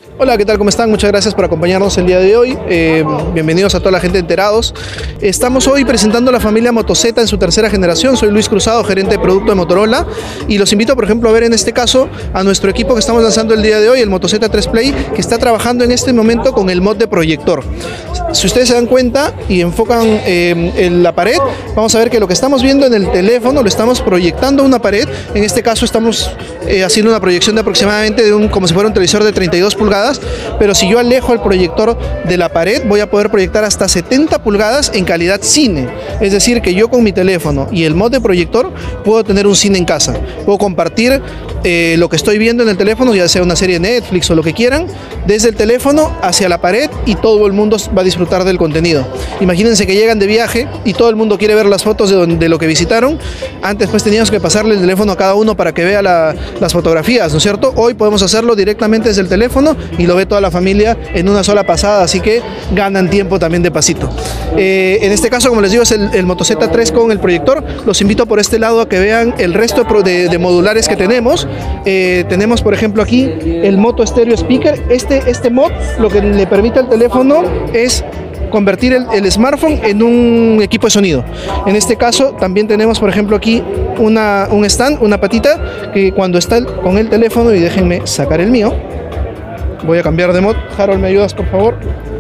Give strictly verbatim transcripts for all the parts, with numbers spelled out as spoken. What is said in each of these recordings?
Hola, ¿qué tal? ¿Cómo están? Muchas gracias por acompañarnos el día de hoy. Eh, bienvenidos a toda la gente de Enterados. Estamos hoy presentando a la familia Moto Z en su tercera generación. Soy Luis Cruzado, gerente de producto de Motorola. Y los invito, por ejemplo, a ver en este caso a nuestro equipo que estamos lanzando el día de hoy, el Moto Z tres Play, que está trabajando en este momento con el mod de proyector. Si ustedes se dan cuenta y enfocan eh, en la pared, vamos a ver que lo que estamos viendo en el teléfono lo estamos proyectando a una pared. En este caso estamos eh, haciendo una proyección de aproximadamente de un, como si fuera un televisor de treinta y dos pulgadas, pero si yo alejo el proyector de la pared voy a poder proyectar hasta setenta pulgadas en calidad cine. Es decir, que yo con mi teléfono y el mod de proyector puedo tener un cine en casa. Puedo compartir eh, lo que estoy viendo en el teléfono, ya sea una serie de Netflix o lo que quieran, desde el teléfono hacia la pared, y todo el mundo va a disfrutar del contenido. Imagínense que llegan de viaje y todo el mundo quiere ver las fotos de, donde, de lo que visitaron. Antes pues teníamos que pasarle el teléfono a cada uno para que vea la, las fotografías, ¿no es cierto? Hoy podemos hacerlo directamente desde el teléfono y lo ve toda la familia en una sola pasada, así que ganan tiempo también de pasito. Eh, en este caso, como les digo, es el, el Moto Z tres con el proyector. Los invito por este lado a que vean el resto de, de, de modulares que tenemos. Eh, tenemos, por ejemplo, aquí el Moto Stereo Speaker. Este, este mod lo que le permite al teléfono es convertir el, el smartphone en un equipo de sonido. En este caso también tenemos, por ejemplo, aquí una, un stand, una patita, que cuando está el, con el teléfono, y déjenme sacar el mío, voy a cambiar de mod. Harold, ¿me ayudas, por favor?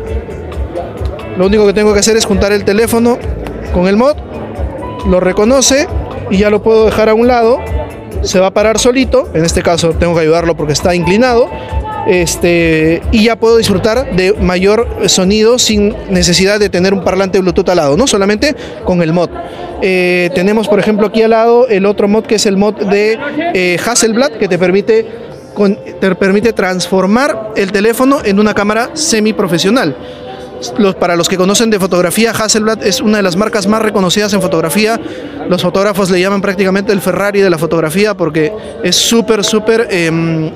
Lo único que tengo que hacer es juntar el teléfono con el mod, lo reconoce y ya lo puedo dejar a un lado. Se va a parar solito. En este caso tengo que ayudarlo porque está inclinado. Este, y ya puedo disfrutar de mayor sonido sin necesidad de tener un parlante Bluetooth al lado, ¿no? Solamente con el mod. Eh, tenemos, por ejemplo, aquí al lado el otro mod, que es el mod de eh, Hasselblad, que te permite, con, te permite transformar el teléfono en una cámara semiprofesional. Los, para los que conocen de fotografía, Hasselblad es una de las marcas más reconocidas en fotografía. Los fotógrafos le llaman prácticamente el Ferrari de la fotografía, porque es súper, súper... Eh,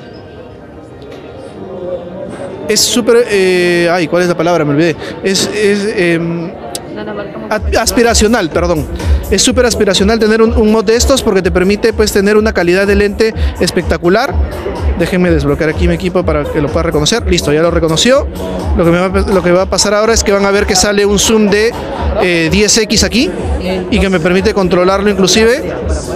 es súper... Eh, ay, ¿cuál es la palabra? Me olvidé. Es... es eh, aspiracional, perdón. Es súper aspiracional tener un, un mod de estos, porque te permite pues tener una calidad de lente espectacular. Déjenme desbloquear aquí mi equipo para que lo pueda reconocer. Listo, ya lo reconoció. Lo que, me va, lo que va a pasar ahora es que van a ver que sale un zoom de eh, diez equis aquí, y que me permite controlarlo inclusive.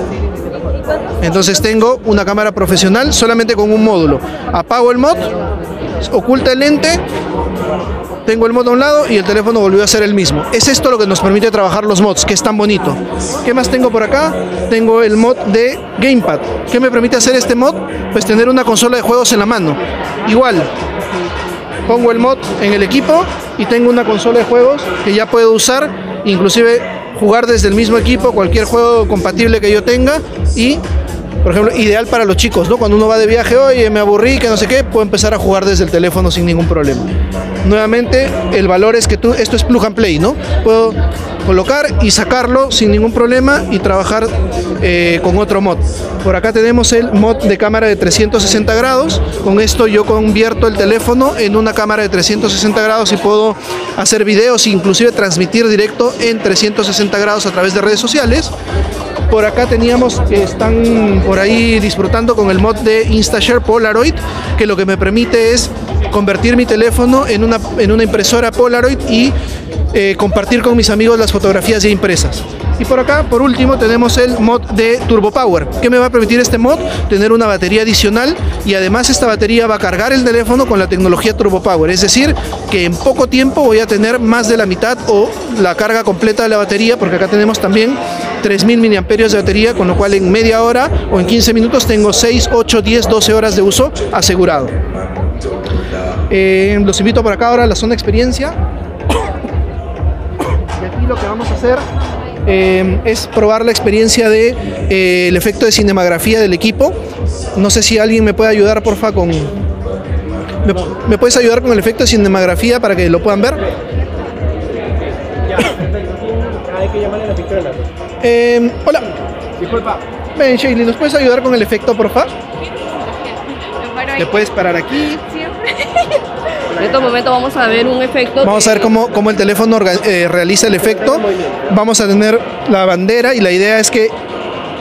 Entonces tengo una cámara profesional solamente con un módulo. Apago el mod, oculta el lente, tengo el mod a un lado y el teléfono volvió a ser el mismo. Es esto lo que nos permite trabajar los mods, que es tan bonito. ¿Qué más tengo por acá? Tengo el mod de Gamepad. ¿Qué me permite hacer este mod? Pues tener una consola de juegos en la mano. Igual, pongo el mod en el equipo y tengo una consola de juegos que ya puedo usar, inclusive jugar desde el mismo equipo cualquier juego compatible que yo tenga. Y, por ejemplo, ideal para los chicos, ¿no? Cuando uno va de viaje, oye, me aburrí, que no sé qué, puedo empezar a jugar desde el teléfono sin ningún problema. Nuevamente, el valor es que tú, esto es plug and play, ¿no? Puedo colocar y sacarlo sin ningún problema y trabajar eh, con otro mod. Por acá tenemos el mod de cámara de trescientos sesenta grados. Con esto yo convierto el teléfono en una cámara de trescientos sesenta grados y puedo hacer videos e inclusive transmitir directo en trescientos sesenta grados a través de redes sociales. Por acá teníamos que están por ahí disfrutando con el mod de InstaShare Polaroid, que lo que me permite es convertir mi teléfono en una, en una impresora Polaroid y eh, compartir con mis amigos las fotografías ya impresas. Y por acá, por último, tenemos el mod de Turbo Power. ¿Qué me va a permitir este mod? Tener una batería adicional, y además esta batería va a cargar el teléfono con la tecnología Turbo Power. Es decir, que en poco tiempo voy a tener más de la mitad o la carga completa de la batería, porque acá tenemos también tres mil miliamperios de batería, con lo cual en media hora o en quince minutos tengo seis, ocho, diez, doce horas de uso asegurado. Eh, los invito por acá ahora a la zona experiencia. Y aquí lo que vamos a hacer eh, es probar la experiencia de eh, el efecto de cinematografía del equipo. No sé si alguien me puede ayudar, porfa, con... ¿Me, ¿Me puedes ayudar con el efecto de cinematografía para que lo puedan ver? Hay que llamarle a la Victoria. Eh, hola. Disculpa. Ven, Shaylee, ¿nos puedes ayudar con el efecto, porfa? ¿Te puedes parar aquí? En estos momentos vamos a ver un efecto. Vamos a ver cómo, cómo el teléfono eh, realiza el efecto. Vamos a tener la bandera y la idea es que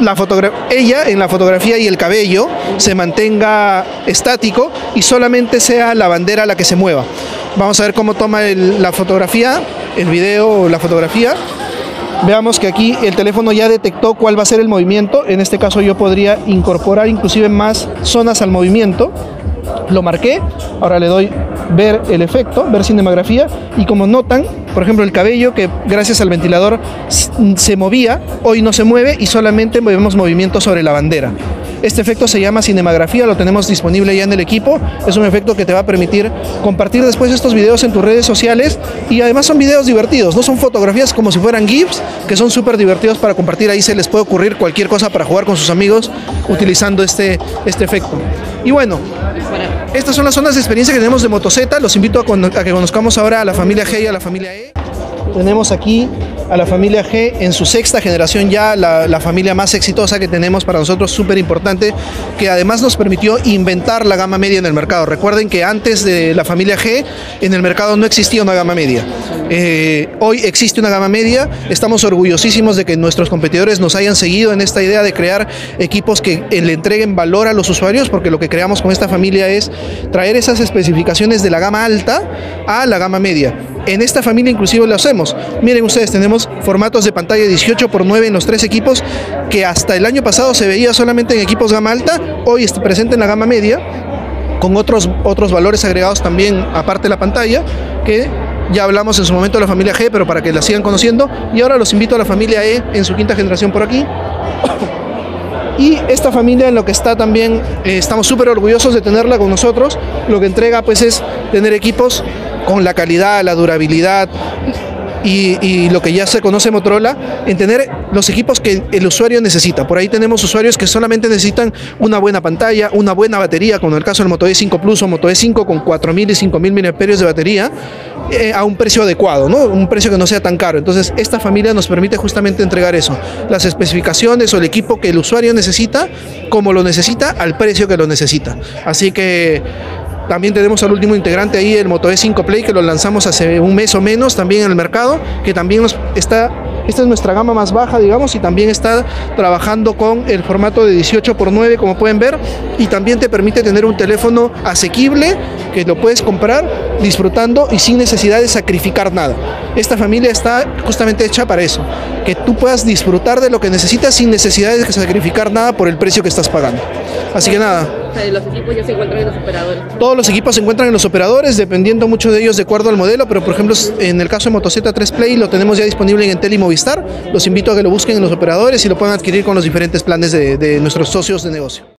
la fotogra- ella en la fotografía y el cabello se mantenga estático y solamente sea la bandera la que se mueva. Vamos a ver cómo toma el- la fotografía, el video o la fotografía. Veamos que aquí el teléfono ya detectó cuál va a ser el movimiento. En este caso yo podría incorporar inclusive más zonas al movimiento. Lo marqué, ahora le doy ver el efecto, ver cinematografía, y como notan, por ejemplo, el cabello que gracias al ventilador se movía, hoy no se mueve y solamente vemos movimiento sobre la bandera. Este efecto se llama cinematografía, lo tenemos disponible ya en el equipo. Es un efecto que te va a permitir compartir después estos videos en tus redes sociales, y además son videos divertidos, no son fotografías como si fueran GIFs, que son súper divertidos para compartir. Ahí se les puede ocurrir cualquier cosa para jugar con sus amigos utilizando este, este efecto. Y bueno, estas son las zonas de experiencia que tenemos de Motozeta. Los invito a, con- a que conozcamos ahora a la familia G y a la familia E. Tenemos aquí a la familia G en su sexta generación ya, la, la familia más exitosa que tenemos para nosotros, súper importante, que además nos permitió inventar la gama media en el mercado. Recuerden que antes de la familia G en el mercado no existía una gama media. Eh, hoy existe una gama media, estamos orgullosísimos de que nuestros competidores nos hayan seguido en esta idea de crear equipos que eh, le entreguen valor a los usuarios, porque lo que creamos con esta familia es traer esas especificaciones de la gama alta a la gama media. En esta familia inclusive lo hacemos. Miren ustedes, tenemos formatos de pantalla dieciocho por nueve en los tres equipos, que hasta el año pasado se veía solamente en equipos gama alta, hoy está presente en la gama media, con otros, otros valores agregados también aparte de la pantalla, que ya hablamos en su momento de la familia G, pero para que la sigan conociendo. Y ahora los invito a la familia E en su quinta generación por aquí. Y esta familia en lo que está también, eh, estamos súper orgullosos de tenerla con nosotros. Lo que entrega pues es tener equipos con la calidad, la durabilidad y, y lo que ya se conoce Motorola, en tener los equipos que el usuario necesita. Por ahí tenemos usuarios que solamente necesitan una buena pantalla, una buena batería, como en el caso del Moto E cinco Plus o Moto E cinco con cuatro mil y cinco mil miliamperios de batería, eh, a un precio adecuado, ¿no? Un precio que no sea tan caro. Entonces esta familia nos permite justamente entregar eso, las especificaciones o el equipo que el usuario necesita, como lo necesita, al precio que lo necesita. Así que también tenemos al último integrante ahí, el Moto E cinco Play, que lo lanzamos hace un mes o menos también en el mercado, que también nos está, esta es nuestra gama más baja, digamos, y también está trabajando con el formato de dieciocho por nueve, como pueden ver, y también te permite tener un teléfono asequible, que lo puedes comprar disfrutando y sin necesidad de sacrificar nada. Esta familia está justamente hecha para eso, que tú puedas disfrutar de lo que necesitas sin necesidad de sacrificar nada por el precio que estás pagando. Así que nada. O sea, los equipos ya se encuentran en los operadores. Todos los equipos se encuentran en los operadores, dependiendo mucho de ellos de acuerdo al modelo, pero por ejemplo en el caso de Motozeta tres Play lo tenemos ya disponible en Entel y Movistar. Los invito a que lo busquen en los operadores y lo puedan adquirir con los diferentes planes de, de nuestros socios de negocio.